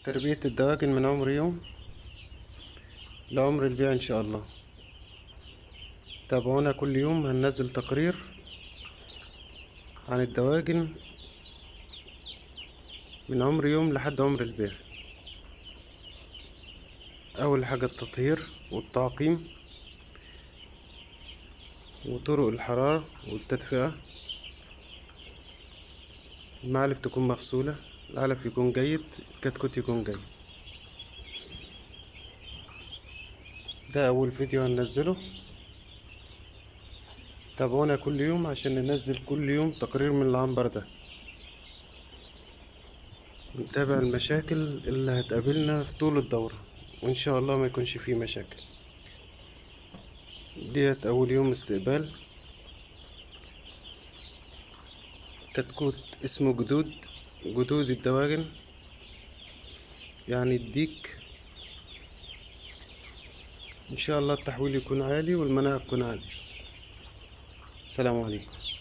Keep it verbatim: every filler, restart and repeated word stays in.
تربية الدواجن من عمر يوم لعمر البيع إن شاء الله. تابعونا كل يوم، هننزل تقرير عن الدواجن من عمر يوم لحد عمر البيع. أول حاجة التطهير والتعقيم وطرق الحرارة والتدفئة. المعالف تكون مغسولة، العلف يكون جيد، الكتكوت يكون جيد. ده أول فيديو هننزله. تابعونا كل يوم عشان ننزل كل يوم تقرير من العنبر ده، نتابع المشاكل اللي هتقابلنا في طول الدورة، وإن شاء الله ما يكونش فيه مشاكل. ديت أول يوم استقبال كتكوت اسمه جدود جدود الدواجن، يعني الديك. إن شاء الله التحويل يكون عالي والمناعة تكون عالية. السلام عليكم.